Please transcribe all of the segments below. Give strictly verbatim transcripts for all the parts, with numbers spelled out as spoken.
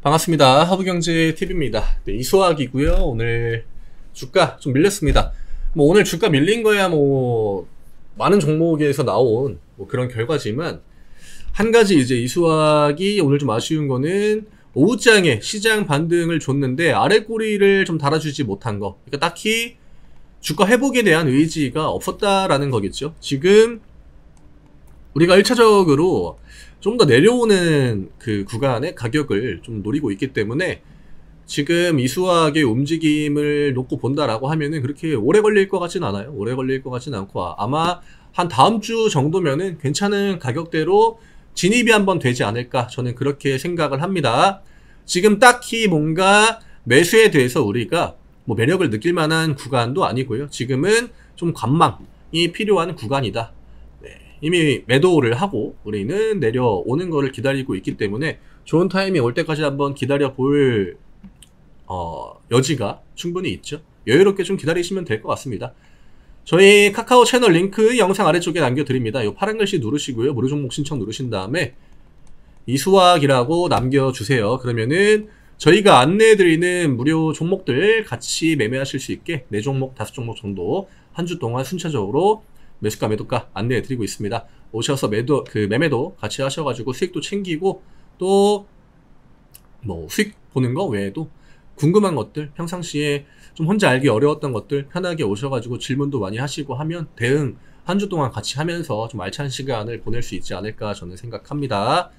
반갑습니다. 하부경제티비입니다. 네, 이수학이고요. 오늘 주가 좀 밀렸습니다. 뭐 오늘 주가 밀린 거야 뭐 많은 종목에서 나온 뭐 그런 결과지만, 한 가지 이제 이수학이 오늘 좀 아쉬운 거는 오후장에 시장 반등을 줬는데 아래 꼬리를 좀 달아주지 못한 거. 그러니까 딱히 주가 회복에 대한 의지가 없었다라는 거겠죠. 지금 우리가 일 차적으로 좀 더 내려오는 그 구간의 가격을 좀 노리고 있기 때문에, 지금 이수학의 움직임을 놓고 본다라고 하면은 그렇게 오래 걸릴 것 같진 않아요. 오래 걸릴 것 같진 않고, 아마 한 다음 주 정도면은 괜찮은 가격대로 진입이 한번 되지 않을까, 저는 그렇게 생각을 합니다. 지금 딱히 뭔가 매수에 대해서 우리가 뭐 매력을 느낄 만한 구간도 아니고요. 지금은 좀 관망이 필요한 구간이다. 이미 매도를 하고 우리는 내려오는 거를 기다리고 있기 때문에 좋은 타이밍 올 때까지 한번 기다려 볼 어, 여지가 충분히 있죠. 여유롭게 좀 기다리시면 될 것 같습니다. 저희 카카오 채널 링크 영상 아래쪽에 남겨드립니다. 이 파란 글씨 누르시고요. 무료 종목 신청 누르신 다음에 이수학이라고 남겨주세요. 그러면은 저희가 안내해드리는 무료 종목들 같이 매매하실 수 있게 네 종목, 다섯 종목 정도 한 주 동안 순차적으로 매수가 매도가 안내해 드리고 있습니다. 오셔서 매도 그 매매도 같이 하셔가지고 수익도 챙기고, 또 뭐 수익 보는 거 외에도 궁금한 것들, 평상시에 좀 혼자 알기 어려웠던 것들 편하게 오셔가지고 질문도 많이 하시고 하면 대응 한 주 동안 같이 하면서 좀 알찬 시간을 보낼 수 있지 않을까 저는 생각합니다.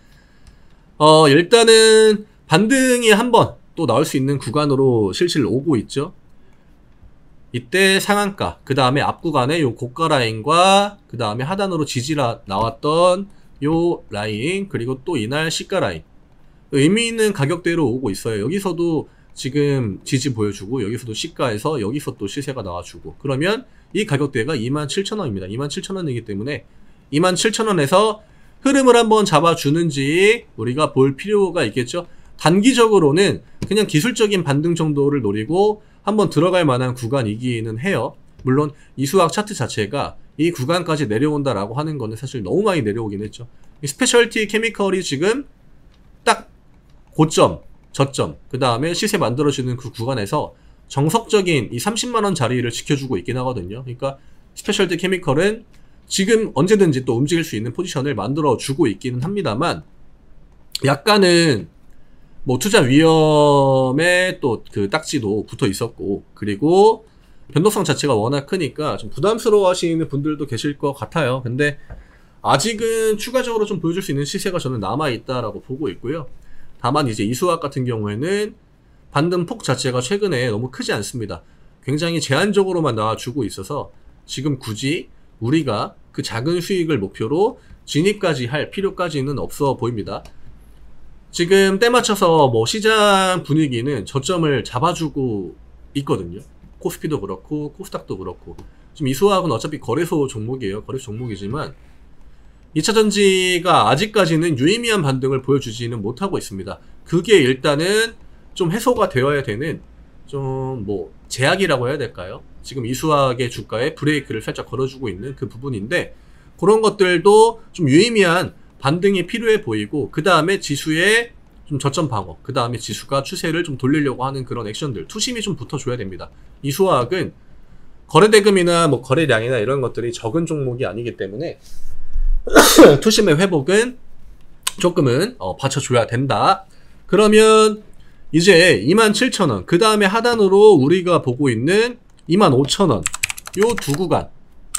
어 일단은 반등이 한번 또 나올 수 있는 구간으로 실실 오고 있죠. 이때 상한가, 그 다음에 앞 구간에 요 고가 라인과 그 다음에 하단으로 지지라 나왔던 요 라인, 그리고 또 이날 시가 라인, 의미 있는 가격대로 오고 있어요. 여기서도 지금 지지 보여주고, 여기서도 시가에서 여기서 또 시세가 나와주고, 그러면 이 가격대가 이만 칠천 원입니다. 이만 칠천 원이기 때문에 이만 칠천 원에서 흐름을 한번 잡아주는지 우리가 볼 필요가 있겠죠. 단기적으로는 그냥 기술적인 반등 정도를 노리고 한번 들어갈 만한 구간이기는 해요. 물론 이수학 차트 자체가 이 구간까지 내려온다라고 하는 거는 사실 너무 많이 내려오긴 했죠. 이 스페셜티 케미컬이 지금 딱 고점, 저점, 그 다음에 시세 만들어주는 그 구간에서 정석적인 이 삼십만 원 자리를 지켜주고 있긴 하거든요. 그러니까 스페셜티 케미컬은 지금 언제든지 또 움직일 수 있는 포지션을 만들어주고 있기는 합니다만, 약간은 뭐 투자 위험에 또 그 딱지도 붙어 있었고, 그리고 변동성 자체가 워낙 크니까 좀 부담스러워 하시는 분들도 계실 것 같아요. 근데 아직은 추가적으로 좀 보여줄 수 있는 시세가 저는 남아있다라고 보고 있고요. 다만 이제 이수학 같은 경우에는 반등폭 자체가 최근에 너무 크지 않습니다. 굉장히 제한적으로만 나와주고 있어서 지금 굳이 우리가 그 작은 수익을 목표로 진입까지 할 필요까지는 없어 보입니다. 지금 때 맞춰서 뭐 시장 분위기는 저점을 잡아주고 있거든요. 코스피도 그렇고 코스닥도 그렇고. 지금 이수학은 어차피 거래소 종목이에요. 거래소 종목이지만 이 차 전지가 아직까지는 유의미한 반등을 보여주지는 못하고 있습니다. 그게 일단은 좀 해소가 되어야 되는 좀 뭐 제약이라고 해야 될까요? 지금 이수학의 주가에 브레이크를 살짝 걸어주고 있는 그 부분인데, 그런 것들도 좀 유의미한 반등이 필요해 보이고, 그 다음에 지수의 좀 저점 방어, 그 다음에 지수가 추세를 좀 돌리려고 하는 그런 액션들, 투심이 좀 붙어줘야 됩니다. 이수학은 거래대금이나 뭐 거래량이나 이런 것들이 적은 종목이 아니기 때문에 투심의 회복은 조금은 어, 받쳐줘야 된다. 그러면 이제 이만 칠천 원, 그 다음에 하단으로 우리가 보고 있는 이만 오천 원, 요 두 구간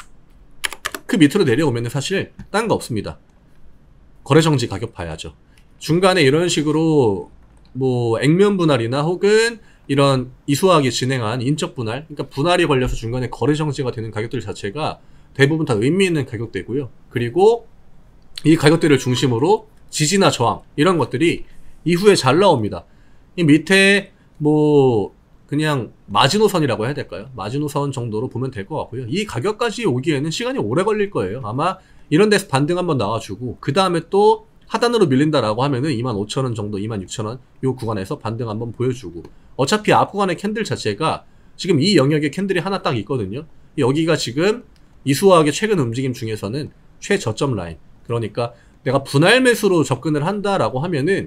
그 밑으로 내려오면 사실 딴 거 없습니다. 거래정지 가격 봐야죠. 중간에 이런 식으로 뭐 액면 분할이나 혹은 이런 이수학이 진행한 인적 분할, 그러니까 분할이 걸려서 중간에 거래정지가 되는 가격들 자체가 대부분 다 의미 있는 가격대고요. 그리고 이 가격대를 중심으로 지지나 저항, 이런 것들이 이후에 잘 나옵니다. 이 밑에 뭐 그냥 마지노선이라고 해야 될까요? 마지노선 정도로 보면 될 것 같고요. 이 가격까지 오기에는 시간이 오래 걸릴 거예요. 아마 이런 데서 반등 한번 나와주고, 그 다음에 또 하단으로 밀린다라고 하면은 이만 오천 원 정도, 이만 육천 원 요 구간에서 반등 한번 보여주고, 어차피 앞 구간의 캔들 자체가 지금 이 영역에 캔들이 하나 딱 있거든요. 여기가 지금 이수학의 최근 움직임 중에서는 최저점 라인, 그러니까 내가 분할 매수로 접근을 한다라고 하면은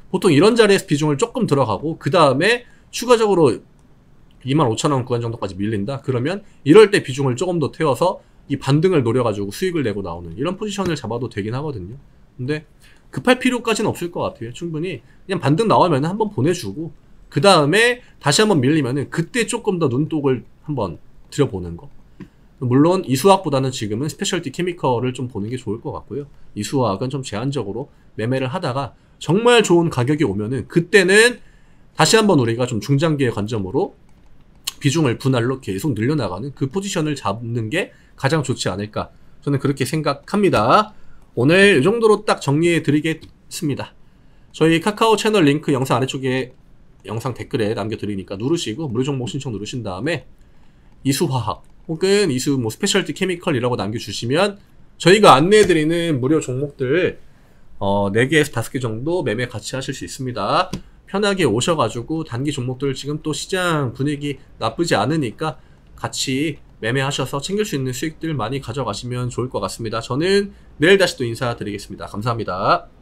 보통 이런 자리에서 비중을 조금 들어가고 그 다음에 추가적으로 이만 오천 원 구간 정도까지 밀린다? 그러면 이럴 때 비중을 조금 더 태워서 이 반등을 노려가지고 수익을 내고 나오는 이런 포지션을 잡아도 되긴 하거든요. 근데 급할 필요까지는 없을 것 같아요. 충분히 그냥 반등 나오면 한번 보내주고 그 다음에 다시 한번 밀리면은 그때 조금 더 눈독을 한번 들여보는 거. 물론 이수학보다는 지금은 스페셜티 케미컬을 좀 보는 게 좋을 것 같고요. 이수학은 좀 제한적으로 매매를 하다가 정말 좋은 가격이 오면은 그때는 다시 한번 우리가 좀 중장기의 관점으로 비중을 분할로 계속 늘려나가는 그 포지션을 잡는 게 가장 좋지 않을까, 저는 그렇게 생각합니다. 오늘 이 정도로 딱 정리해 드리겠습니다. 저희 카카오 채널 링크 영상 아래쪽에 영상 댓글에 남겨드리니까 누르시고 무료 종목 신청 누르신 다음에 이수화학 혹은 이수 뭐 스페셜티 케미컬이라고 남겨주시면 저희가 안내해드리는 무료 종목들 어, 네 개에서 다섯 개 정도 매매 같이 하실 수 있습니다. 편하게 오셔가지고 단기 종목들 지금 또 시장 분위기 나쁘지 않으니까 같이 매매하셔서 챙길 수 있는 수익들 많이 가져가시면 좋을 것 같습니다. 저는 내일 다시 또 인사드리겠습니다. 감사합니다.